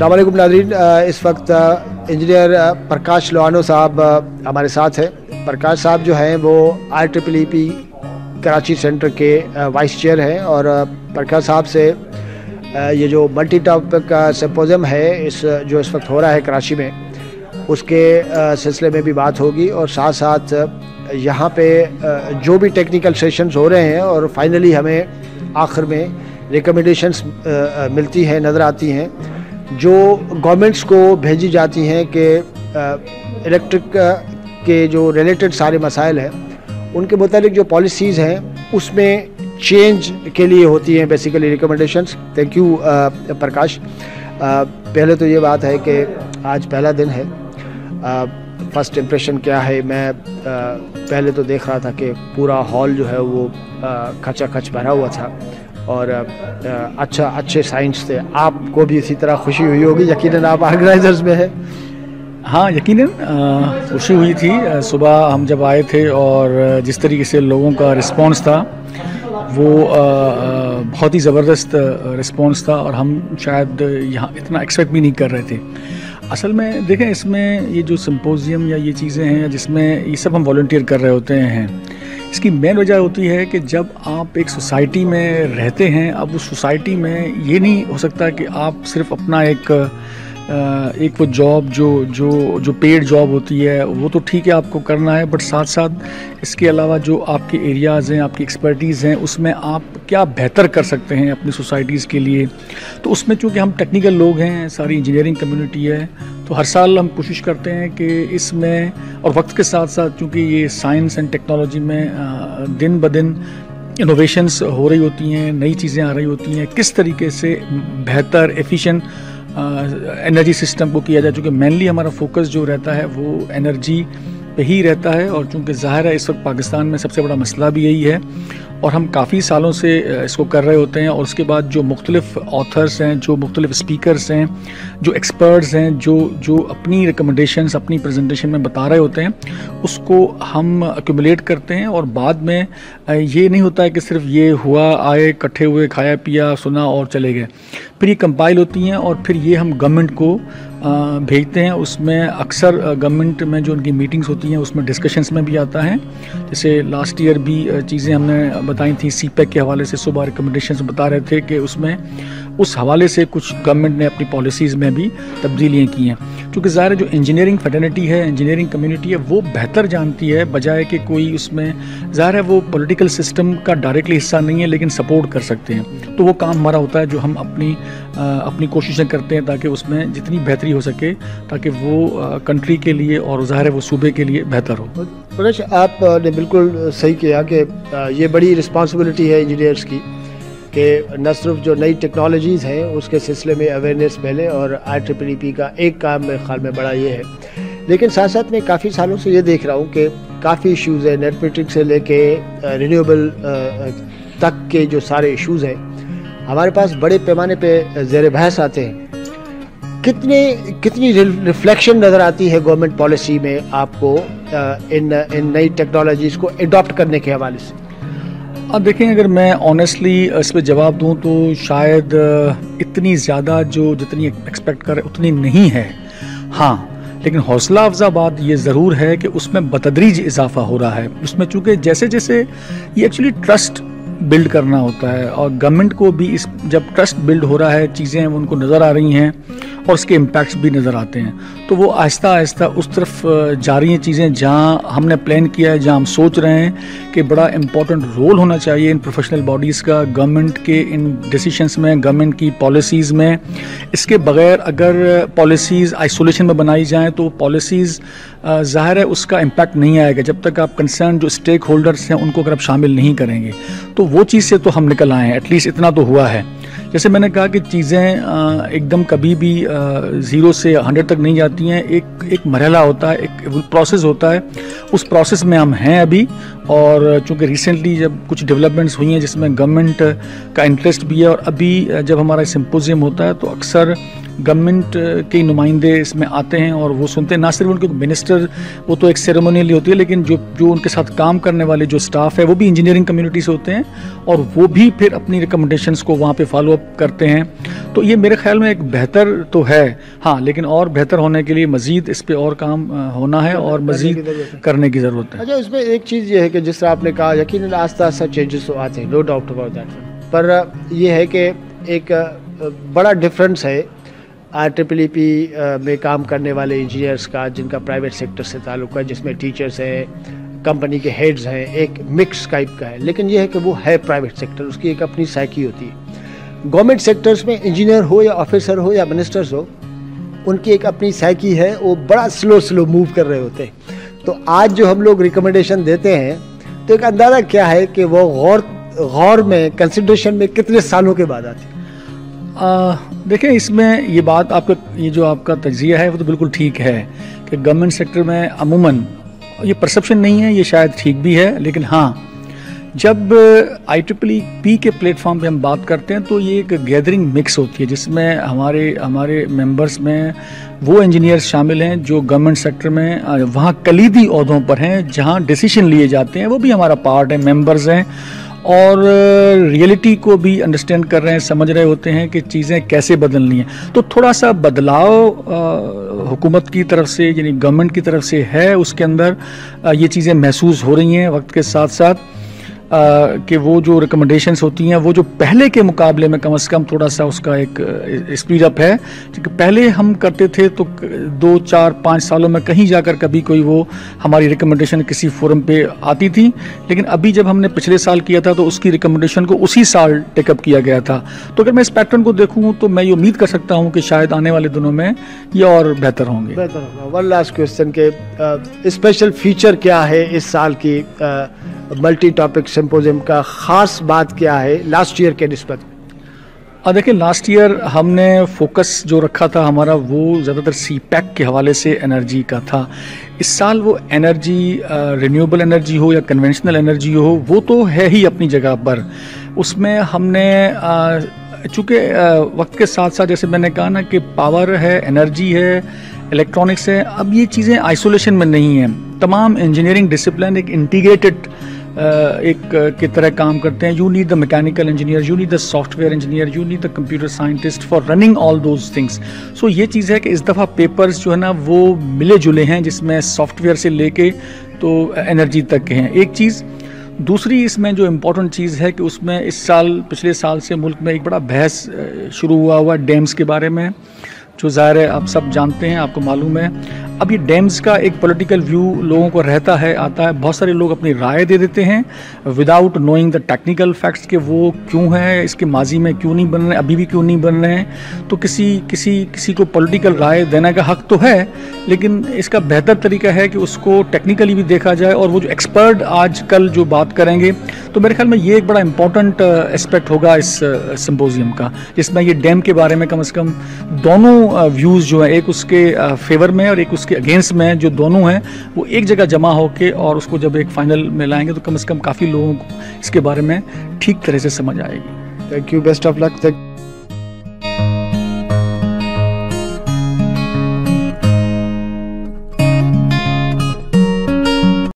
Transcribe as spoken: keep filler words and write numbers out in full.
अस्सलाम वालेकुम नाज़रीन, इस वक्त इंजीनियर प्रकाश लोहाना साहब हमारे साथ हैं। प्रकाश साहब जो हैं वो I triple E P Karachi centre के वाइस चेयर हैं और प्रकाश साहब से ये जो मल्टी टॉपिक सिम्पोजियम है इस जो इस वक्त हो रहा है कराची में, उसके सिलसिले में भी बात होगी और साथ साथ यहाँ पे जो भी टेक्निकल सेशंस हो रहे हैं और फाइनली हमें आखिर में रिकमेंडेशंस मिलती हैं, नज़र आती हैं जो गवर्नमेंट्स को भेजी जाती हैं कि इलेक्ट्रिक के जो रिलेटेड सारे मसाइल हैं उनके मुतालिक जो पॉलिसीज़ हैं उसमें चेंज के लिए होती हैं basically recommendations. Thank you Prakash. पहले तो ये बात है कि आज पहला दिन है, फर्स्ट इम्प्रेशन क्या है? मैं आ, पहले तो देख रहा था कि पूरा हॉल जो है वो खचा खच भरा हुआ था और आ, अच्छा अच्छे साइंस थे। आपको भी इसी तरह खुशी हुई होगी, यकीनन आप ऑर्गेनाइजर्स में हैं। हाँ, यकीनन खुशी हुई थी। सुबह हम जब आए थे और जिस तरीके से लोगों का रिस्पांस था वो बहुत ही ज़बरदस्त रिस्पांस था और हम शायद यहाँ इतना एक्सपेक्ट भी नहीं कर रहे थे। असल में देखें, इसमें ये जो सिम्पोजियम या ये चीज़ें हैं जिसमें ये सब हम वॉलंटियर कर रहे होते हैं, इसकी मेन वजह होती है कि जब आप एक सोसाइटी में रहते हैं, अब उस सोसाइटी में ये नहीं हो सकता कि आप सिर्फ अपना एक एक वो जॉब जो जो जो पेड जॉब होती है वो तो ठीक है आपको करना है, बट साथ साथ इसके अलावा जो आपके एरियाज़ हैं, आपकी एक्सपर्टीज़ हैं, उसमें आप क्या बेहतर कर सकते हैं अपनी सोसाइटीज़ के लिए। तो उसमें चूँकि हम टेक्निकल लोग हैं, सारी इंजीनियरिंग कम्युनिटी है, तो हर साल हम कोशिश करते हैं कि इसमें और वक्त के साथ साथ चूँकि ये साइंस एंड टेक्नोलॉजी में दिन ब दिन इनोवेशंस हो रही होती हैं, नई चीज़ें आ रही होती हैं, किस तरीके से बेहतर एफिशिएंट एनर्जी सिस्टम को किया जाए। चूँकि मेनली हमारा फोकस जो रहता है वो एनर्जी पे ही रहता है और चूँकि ज़ाहिर है इस वक्त पाकिस्तान में सबसे बड़ा मसला भी यही है और हम काफ़ी सालों से इसको कर रहे होते हैं। और उसके बाद जो मुख्तलिफ ऑथर्स हैं, जो मुख्तलिफ स्पीकर्स हैं, जो एक्सपर्ट्स हैं, जो जो अपनी रिकमेंडेशंस अपनी प्रेजेंटेशन में बता रहे होते हैं, उसको हम एक्यूमुलेट करते हैं और बाद में ये नहीं होता है कि सिर्फ ये हुआ, आए, इकट्ठे हुए, खाया पिया, सुना और चले गए। फिर ये कंपाइल होती हैं और फिर ये हम गवर्नमेंट को भेजते हैं। उसमें अक्सर गवर्नमेंट में जो उनकी मीटिंग्स होती हैं उसमें डिस्कशंस में भी आता है। जैसे लास्ट ईयर भी चीज़ें हमने बताई थी, सी पैक के हवाले से सुबह रिकमेंडेशंस बता रहे थे कि उसमें उस हवाले से कुछ गवर्नमेंट ने अपनी पॉलिसीज़ में भी तब्दीलियाँ की हैं। क्योंकि ज़ाहिर है जो इंजीनियरिंग फैटर्निटी है, इंजीनियरिंग कम्युनिटी है, वो बेहतर जानती है बजाय कि कोई उसमें, ज़ाहिर है वो पॉलिटिकल सिस्टम का डायरेक्टली हिस्सा नहीं है लेकिन सपोर्ट कर सकते हैं। तो वो काम हमारा होता है जो हम अपनी आ, अपनी कोशिशें करते हैं ताकि उसमें जितनी बेहतरी हो सके ताकि वो कंट्री के लिए और ज़ाहिर है वो सूबे के लिए बेहतर हो। प्रकाश, आपने बिल्कुल सही किया कि ये बड़ी रिस्पॉन्सिबिलिटी है इंजीनियर्स की कि न सिर्फ जो नई टेक्नोलॉजीज़ हैं उसके सिलसिले में अवेयरनेस पहले, और आई ट्रिपल ई पी का एक काम मेरे ख्याल में बड़ा ये है। लेकिन साथ साथ मैं काफ़ी सालों से ये देख रहा हूँ कि काफ़ी इश्यूज़ हैं, नेट मीटरिंग से लेके रिन्यूएबल तक के जो सारे इश्यूज़ हैं हमारे पास बड़े पैमाने पे ज़ेर बहस आते हैं। कितने कितनी रिफ्लेक्शन नज़र आती है गवर्नमेंट पॉलिसी में आपको इन इन नई टेक्नोलॉजीज़ को एडॉप्ट करने के हवाले से? अब देखें, अगर मैं ऑनेस्टली इस पर जवाब दूं तो शायद इतनी ज़्यादा जो जितनी एक्सपेक्ट कर उतनी नहीं है। हाँ, लेकिन हौसला अफजा बात ये ज़रूर है कि उसमें बतदरीज इजाफा हो रहा है। उसमें चूँकि जैसे जैसे ये एक्चुअली ट्रस्ट बिल्ड करना होता है और गवर्नमेंट को भी इस जब ट्रस्ट बिल्ड हो रहा है, चीज़ें उनको नज़र आ रही हैं और उसके इम्पैक्ट्स भी नज़र आते हैं, तो वो आहिस्ता आहिस्ता उस तरफ जा रही हैं चीज़ें जहां हमने प्लान किया है, जहां हम सोच रहे हैं कि बड़ा इम्पॉर्टेंट रोल होना चाहिए इन प्रोफेशनल बॉडीज़ का गवर्नमेंट के इन डिसीशंस में, गवर्नमेंट की पॉलिसीज़ में। इसके बगैर अगर पॉलिसीज़ आइसोलेशन में बनाई जाएँ तो पॉलिसीज़ ज़ाहिर है उसका इम्पैक्ट नहीं आएगा जब तक आप कंसर्न जो स्टेक होल्डर्स हैं उनको अगर आप शामिल नहीं करेंगे। तो वो चीज़ से तो हम निकल आए हैं, एटलीस्ट इतना तो हुआ है। जैसे मैंने कहा कि चीज़ें एकदम कभी भी ज़ीरो से हंड्रेड तक नहीं जाती हैं, एक एक मरहला होता है, एक प्रोसेस होता है। उस प्रोसेस में हम हैं अभी, और चूँकि रिसेंटली जब कुछ डेवलपमेंट्स हुई हैं जिसमें गवर्नमेंट का इंटरेस्ट भी है, और अभी जब हमारा सिम्पोजियम होता है तो अक्सर गवर्नमेंट के नुमाइंदे इसमें आते हैं और वो सुनते हैं, ना सिर्फ उनके मिनिस्टर, वो तो एक सेरेमोनियली होती है, लेकिन जो जो उनके साथ काम करने वाले जो स्टाफ है वो भी इंजीनियरिंग कम्युनिटी से होते हैं और वो भी फिर अपनी रिकमेंडेशंस को वहाँ पे फॉलो अप करते हैं। तो ये मेरे ख्याल में एक बेहतर तो है, हाँ, लेकिन और बेहतर होने के लिए मज़ीद इस पर और काम होना है और मज़ीद करने की ज़रूरत है। अच्छा, इसमें एक चीज़ ये है कि जिस तरह आपने कहा, यकीनन आस्ता आस्ता चेंजेस तो आते हैं, नो डाउट अबाउट दैट, पर ये है कि एक बड़ा डिफरेंस है आई ट्रिपल ई पी में काम करने वाले इंजीनियर्स का, जिनका प्राइवेट सेक्टर से ताल्लुक़ है, जिसमें टीचर्स हैं, कंपनी के हेड्स हैं, एक मिक्स टाइप का है, लेकिन यह है कि वो है प्राइवेट सेक्टर, उसकी एक अपनी साइकी होती है। गवर्नमेंट सेक्टर्स में इंजीनियर हो या ऑफिसर हो या मिनिस्टर्स हो, उनकी एक अपनी साइकी है, वो बड़ा स्लो स्लो मूव कर रहे होते हैं। तो आज जो हम लोग रिकमेंडेशन देते हैं, तो एक अंदाज़ा क्या है कि वो गौर गौर में, कंसिडरेशन में कितने सालों के बाद आती है? देखें, इसमें ये बात आपका, ये जो आपका तज्जिया है वो तो बिल्कुल ठीक है कि गवर्नमेंट सेक्टर में अमूमन ये परसेप्शन नहीं है, ये शायद ठीक भी है, लेकिन हाँ, जब आई ट्रिपल ई पी के प्लेटफॉर्म पे हम बात करते हैं तो ये एक गैदरिंग मिक्स होती है, जिसमें हमारे हमारे मेंबर्स में वो इंजीनियर्स शामिल हैं जो गवर्नमेंट सेक्टर में वहाँ कलीदी ओहदों पर हैं, जहाँ डिसीजन लिए जाते हैं, वो भी हमारा पार्ट है, मेंबर्स हैं और रियलिटी को भी अंडरस्टैंड कर रहे हैं, समझ रहे होते हैं कि चीज़ें कैसे बदलनी है। तो थोड़ा सा बदलाव हुकूमत की तरफ से, यानी गवर्नमेंट की तरफ से है, उसके अंदर आ, ये चीज़ें महसूस हो रही हैं वक्त के साथ साथ, कि वो जो रिकमेंडेशंस होती हैं वो जो पहले के मुकाबले में कम से कम थोड़ा सा उसका एक स्पीड अप है। क्योंकि पहले हम करते थे तो दो चार पाँच सालों में कहीं जाकर कभी कोई वो हमारी रिकमेंडेशन किसी फोरम पे आती थी, लेकिन अभी जब हमने पिछले साल किया था तो उसकी रिकमेंडेशन को उसी साल टेकअप किया गया था। तो अगर मैं इस पैटर्न को देखूँ तो मैं ये उम्मीद कर सकता हूँ कि शायद आने वाले दिनों में ये और बेहतर होंगे। बेहतर होगा। वन लास्ट क्वेश्चन के स्पेशल फीचर क्या है इस साल की मल्टी टॉपिक सिम्पोजियम का, खास बात क्या है लास्ट ईयर के निस्बत? देखिए, लास्ट ईयर हमने फोकस जो रखा था हमारा वो ज़्यादातर सी पैक के हवाले से एनर्जी का था। इस साल वो एनर्जी, रिन्यूएबल एनर्जी हो या कन्वेंशनल एनर्जी हो, वो तो है ही अपनी जगह पर। उसमें हमने चूँकि वक्त के साथ साथ, जैसे मैंने कहा ना, कि पावर है, एनर्जी है, इलेक्ट्रॉनिक्स है, अब ये चीज़ें आइसोलेशन में नहीं हैं। तमाम इंजीनियरिंग डिसिप्लिन एक इंटीग्रेटेड एक की तरह काम करते हैं। You need the mechanical engineer, you need the software engineer, you need the computer scientist for running all those things. So ये चीज़ है कि इस दफ़ा पेपर्स जो है ना वो मिले जुले हैं, जिसमें सॉफ्टवेयर से लेके तो एनर्जी तक के हैं। एक चीज़। दूसरी इसमें जो इम्पोर्टेंट चीज़ है कि उसमें इस साल, पिछले साल से मुल्क में एक बड़ा बहस शुरू हुआ हुआ डैम्स के बारे में, जो ज़ाहिर है आप सब जानते हैं, आपको मालूम है। अब ये डैम्स का एक पॉलिटिकल व्यू लोगों को रहता है, आता है, बहुत सारे लोग अपनी राय दे देते हैं without knowing the technical facts कि वो क्यों है, इसके माजी में क्यों नहीं बन रहे, अभी भी क्यों नहीं बन रहे हैं। तो किसी किसी किसी को पॉलिटिकल राय देने का हक तो है, लेकिन इसका बेहतर तरीका है कि उसको टेक्निकली भी देखा जाए। और वो जो एक्सपर्ट आज कल जो बात करेंगे, तो मेरे ख्याल में ये एक बड़ा इंपॉर्टेंट एस्पेक्ट होगा इस सिम्पोजियम का, जिसमें ये डैम के बारे में कम से कम दोनों व्यूज़ जो है, एक उसके फेवर में और एक उसके अगेंस्ट में, जो दोनों हैं वो एक जगह जमा होके और उसको जब एक फाइनल में लाएंगे तो कम से कम काफ़ी लोगों को इसके बारे में ठीक तरह से समझ आएगी। Thank you, best of luck.